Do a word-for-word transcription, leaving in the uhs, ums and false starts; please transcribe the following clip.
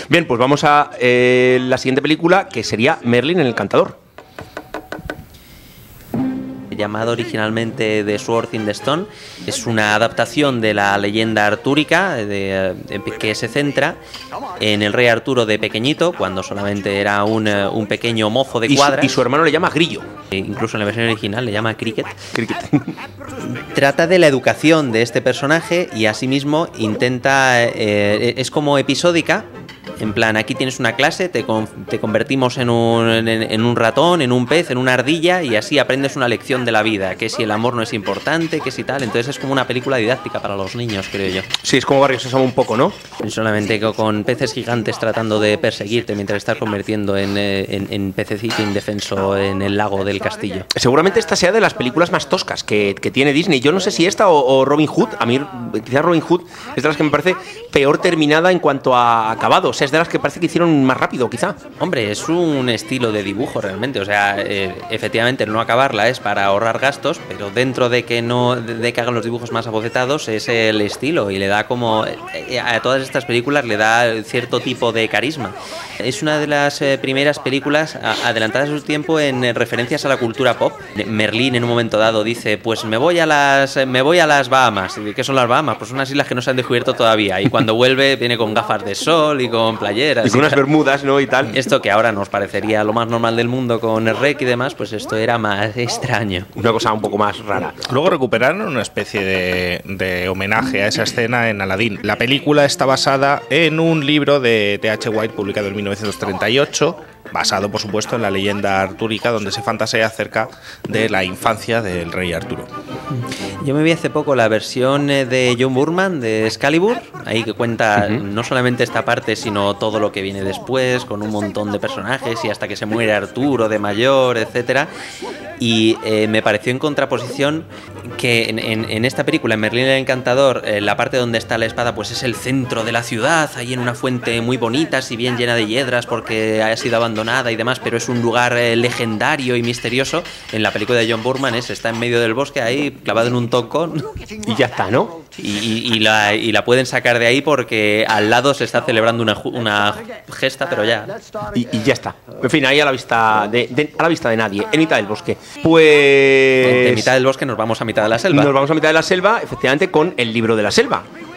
Bien, pues vamos a eh, la siguiente película, que sería Merlín el Encantador. Llamado originalmente The Sword in the Stone, es una adaptación de la leyenda artúrica de, de, que se centra en el rey Arturo de pequeñito, cuando solamente era un, un pequeño mozo de cuadras. Y su, y su hermano le llama Grillo. E incluso en la versión original le llama Cricket. Cricket. Trata de la educación de este personaje y asimismo intenta, eh, es como episódica. En plan, aquí tienes una clase, te, con, te convertimos en un, en, en un ratón, en un pez, en una ardilla, y así aprendes una lección de la vida, que si el amor no es importante, que si tal. Entonces es como una película didáctica para los niños, creo yo. Sí, es como Barrio Sésamo un poco, ¿no? Solamente con peces gigantes tratando de perseguirte mientras estás convirtiendo en, en, en pececito indefenso en el lago del castillo. Seguramente esta sea de las películas más toscas que, que tiene Disney. Yo no sé si esta o, o Robin Hood. A mí quizás Robin Hood es de las que me parece peor terminada en cuanto a acabados. O sea, es de las que parece que hicieron más rápido, quizá. Hombre, es un estilo de dibujo realmente. O sea, eh, efectivamente no acabarla es para ahorrar gastos, pero dentro de que no de, de que hagan los dibujos más abocetados es el estilo y le da como eh, a todas estas películas le da cierto tipo de carisma. Es una de las eh, primeras películas a, adelantadas a su tiempo en eh, referencias a la cultura pop. Merlín en un momento dado dice, pues me voy a las me voy a las Bahamas. ¿Qué son las Bahamas? Pues unas islas que no se han descubierto todavía. Y cuando vuelve viene con gafas de sol y con playeras. Y con unas bermudas, ¿no? Y tal. Esto que ahora nos parecería lo más normal del mundo con el rec y demás, pues esto era más extraño. Una cosa un poco más rara. Luego recuperaron una especie de, de homenaje a esa escena en Aladdin. La película está basada en un libro de T H White publicado en mil novecientos treinta y ocho, basado por supuesto en la leyenda artúrica, donde se fantasea acerca de la infancia del rey Arturo. Yo me vi hace poco la versión de John Boorman de Excalibur, ahí que cuenta uh-huh. no solamente esta parte, sino todo lo que viene después, con un montón de personajes y hasta que se muere Arturo de mayor, etcétera. Y eh, me pareció en contraposición que en, en, en esta película, en Merlín el Encantador, eh, la parte donde está la espada pues es el centro de la ciudad, ahí en una fuente muy bonita, si bien llena de hiedras porque ha sido abandonada y demás, pero es un lugar eh, legendario y misterioso. En la película de John Boorman es, está en medio del bosque ahí, clavado en un tocón. Y ya está, ¿no? Y, y, y, la, y la pueden sacar de ahí porque al lado se está celebrando una, una gesta, pero ya. Y, y ya está. En fin, ahí a la vista de, de, a la vista de nadie, en mitad del bosque. Pues... De, de mitad del bosque nos vamos a mitad de la selva. Nos vamos a mitad de la selva, efectivamente, con el libro de la selva.